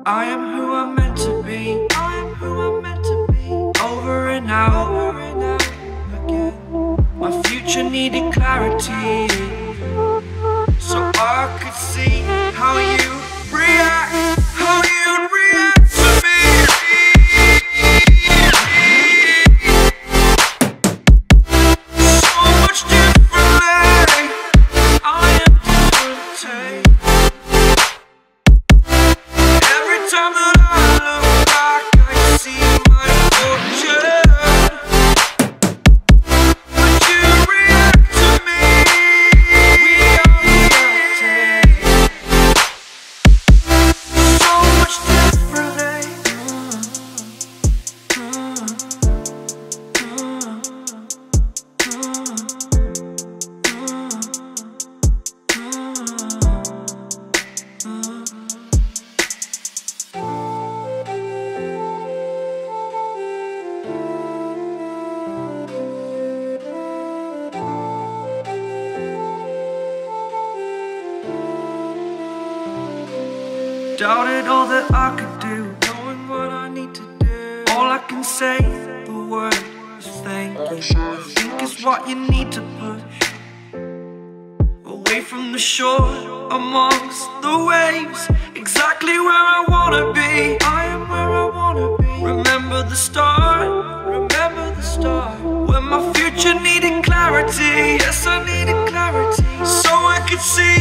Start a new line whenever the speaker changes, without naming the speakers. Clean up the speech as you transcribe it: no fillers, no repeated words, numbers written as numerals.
I am who I'm meant to be. I am who I'm meant to be. Over and out again. My future needed clarity, so I could see how you react, how you'd react to me. So much differently, I am different. Every time that I look back, I see my fortune. But you react to me. We are reacting so much differently. Doubted all that I could do, knowing what I need to do. All I can say, the word is thank you. I think it's what you need to push away from the shore, amongst the waves, exactly where I wanna be. I am where I wanna be. Remember the start, when my future needed clarity. Yes, I needed clarity, so I could see